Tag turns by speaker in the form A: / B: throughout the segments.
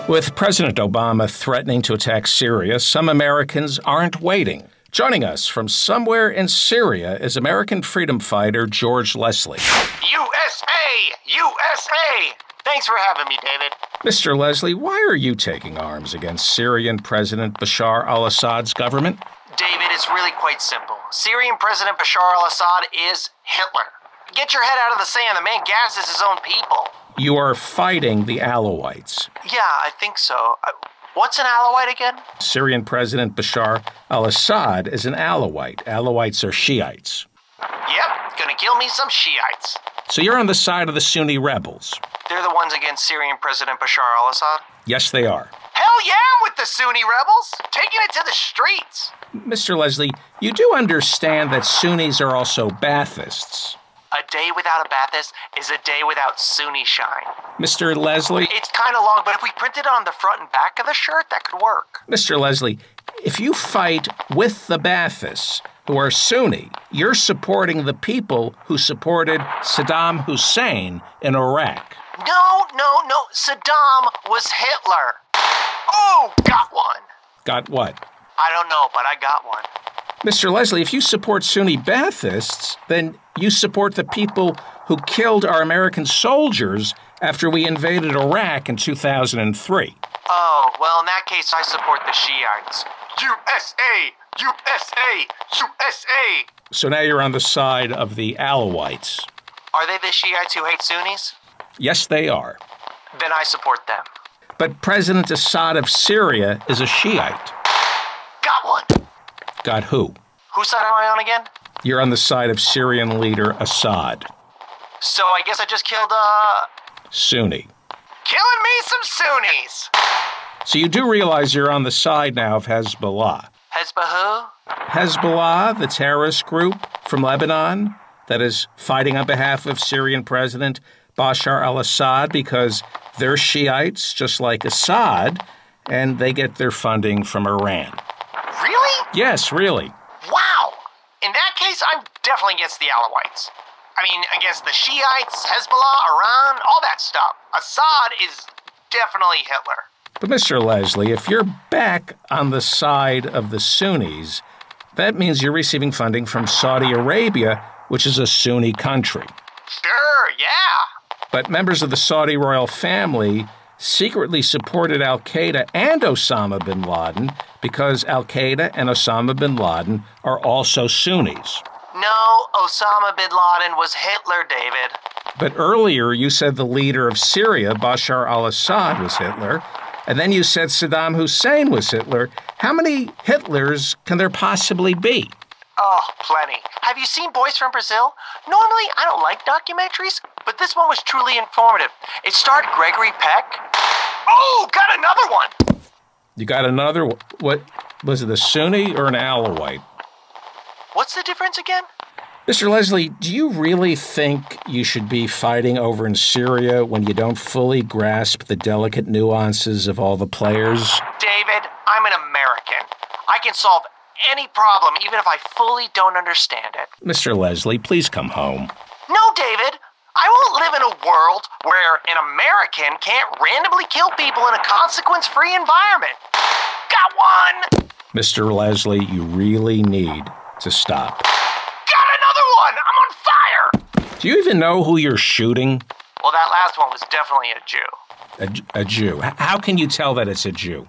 A: With President Obama threatening to attack Syria, some Americans aren't waiting. Joining us from somewhere in Syria is American freedom fighter George Leslie.
B: USA! USA! Thanks for having me, David.
A: Mr. Leslie, why are you taking arms against Syrian President Bashar al-Assad's government?
B: David, it's really quite simple. Syrian President Bashar al-Assad is Hitler. Get your head out of the sand. The man gasses his own people.
A: You are fighting the Alawites.
B: Yeah, I think so. What's an Alawite again?
A: Syrian President Bashar al-Assad is an Alawite. Alawites are Shiites.
B: Yep, gonna kill me some Shiites.
A: So you're on the side of the Sunni rebels.
B: They're the ones against Syrian President Bashar al-Assad?
A: Yes, they are.
B: Hell yeah, I'm with the Sunni rebels! Taking it to the streets!
A: Mr. Leslie, you do understand that Sunnis are also Baathists.
B: A day without a Baathist is a day without Sunni shine.
A: Mr. Leslie?
B: It's kind of long, but if we printed it on the front and back of the shirt, that could work.
A: Mr. Leslie, if you fight with the Baathists, who are Sunni, you're supporting the people who supported Saddam Hussein in Iraq.
B: No. Saddam was Hitler. Oh, got one.
A: Got what?
B: I don't know, but I got one.
A: Mr. Leslie, if you support Sunni Baathists, then you support the people who killed our American soldiers after we invaded Iraq in 2003.
B: Oh, well, in that case, I support the Shiites. USA! USA! USA!
A: So now you're on the side of the Alawites.
B: Are they the Shiites who hate Sunnis?
A: Yes, they are.
B: Then I support them.
A: But President Assad of Syria is a Shiite.
B: Got one!
A: Got who?
B: Whose side am I on again?
A: You're on the side of Syrian leader Assad.
B: So I guess I just killed,
A: Sunni.
B: Killing me some Sunnis!
A: So you do realize you're on the side now of Hezbollah.
B: Hezbollah?
A: Hezbollah, the terrorist group from Lebanon that is fighting on behalf of Syrian President Bashar al-Assad because they're Shiites, just like Assad, and they get their funding from Iran.
B: Really?
A: Yes, really.
B: Wow! In that case, I'm definitely against the Alawites. I mean, against the Shiites, Hezbollah, Iran, all that stuff. Assad is definitely Hitler.
A: But Mr. Leslie, if you're back on the side of the Sunnis, that means you're receiving funding from Saudi Arabia, which is a Sunni country.
B: Sure, yeah.
A: But members of the Saudi royal family secretly supported al-Qaeda and Osama bin Laden because al-Qaeda and Osama bin Laden are also Sunnis.
B: No, Osama bin Laden was Hitler, David.
A: But earlier you said the leader of Syria, Bashar al-Assad, was Hitler, and then you said Saddam Hussein was Hitler. How many Hitlers can there possibly be?
B: Oh, plenty. Have you seen Boys from Brazil? Normally, I don't like documentaries, but this one was truly informative. It starred Gregory Peck. Oh, got another one!
A: You got another? What, was it a Sunni or an Alawite?
B: What's the difference again?
A: Mr. Leslie, do you really think you should be fighting over in Syria when you don't fully grasp the delicate nuances of all the players?
B: David, I'm an American. I can solve any problem, even if I fully don't understand it.
A: Mr. Leslie, please come home.
B: No, David. I won't live in a world where an American can't randomly kill people in a consequence-free environment. Got one!
A: Mr. Leslie, you really need to stop.
B: Got another one! I'm on fire!
A: Do you even know who you're shooting?
B: Well, that last one was definitely a Jew.
A: A Jew. How can you tell that it's a Jew?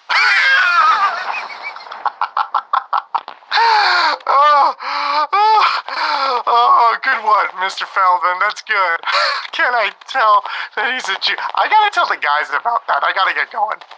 B: Oh, good one, Mr. Feldman. That's good. Can I tell that he's a Jew? I gotta tell the guys about that. I gotta get going.